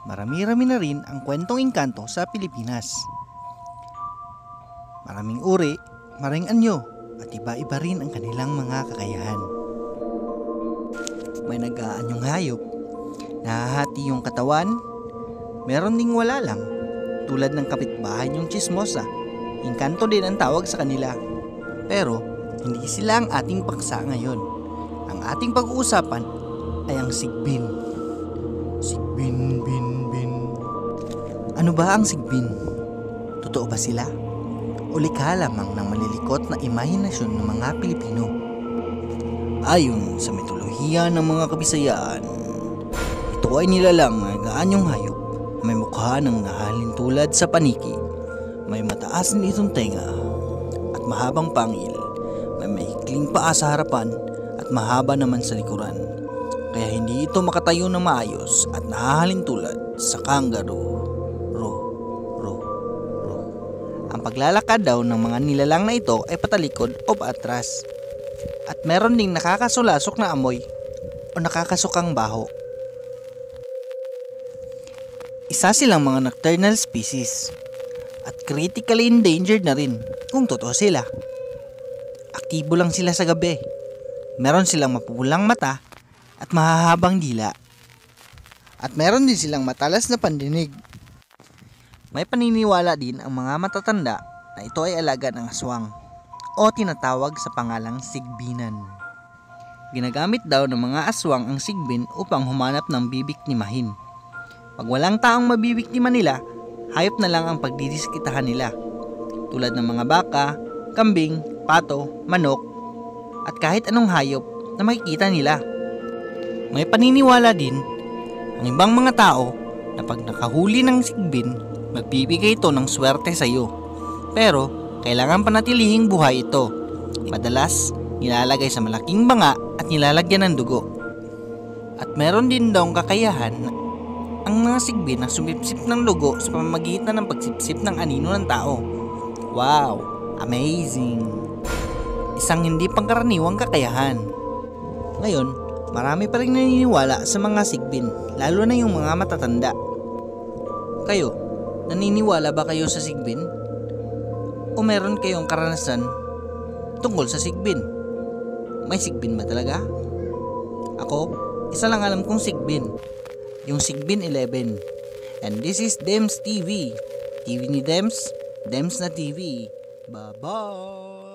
marami-rami na rin ang kwentong engkanto sa Pilipinas. Maraming uri, maraming anyo, at iba-iba rin ang kanilang mga kakayahan. May nag-aanyong hayop, nahahati yung katawan, meron ding wala lang, tulad ng kapitbahay niyong chismosa. Engkanto din ang tawag sa kanila. Pero hindi sila ang ating paksa ngayon. Ang ating pag-uusapan ay ang sigbin. Sigbin, bin, bin. Ano ba ang sigbin? Totoo ba sila? O likha lamang ng malilikot na imahinasyon ng mga Pilipino? Ayon sa mitolohiya ng mga Kabisayaan, ito ay nilalang na gaanyong hayop. May mukha ng nahalin tulad sa paniki. May mataas na itong tenga at mahabang pangil. May maikling paa sa harapan at mahaba naman sa likuran. Kaya hindi ito makatayo na maayos at nahahalin tulad sa kangaroo. Ang paglalakad daw ng mga nilalang na ito ay patalikod o paatras. At meron ding nakakasulasok na amoy o nakakasukang baho. Isa silang mga nocturnal species at critically endangered na rin kung totoo sila. Aktibo lang sila sa gabi. Meron silang mapupulang mata at mahahabang dila. At meron din silang matalas na pandinig. May paniniwala din ang mga matatanda na ito ay alaga ng aswang o tinatawag sa pangalang sigbinan. Ginagamit daw ng mga aswang ang sigbin upang humanap ng bibiktimahin. Pag walang taong mabibiktima nila, hayop na lang ang pagdidiskitahan nila, tulad ng mga baka, kambing, pato, manok, at kahit anong hayop na makikita nila. May paniniwala din ang ibang mga tao na pag nakahuli ng sigbin, magbibigay ito ng swerte sa iyo. Pero kailangan panatilihing buhay ito. Madalas, nilalagay sa malaking banga at nilalagyan ng dugo. At meron din daw kakayahan ang mga sigbin na sumipsip ng dugo sa pamamagitan ng pagsipsip ng anino ng tao. Wow! Amazing! Isang hindi pangkaraniwang kakayahan. Ngayon, marami pa rin naniniwala sa mga sigbin, lalo na yung mga matatanda. Kayo, naniniwala ba kayo sa sigbin? O meron kayong karanasan tungkol sa sigbin? May sigbin ba talaga? Ako, isa lang alam kong sigbin. Yung Sigbin 11. And this is Dhemz TV. TV ni Dhemz, Dhemz na TV. Bye-bye!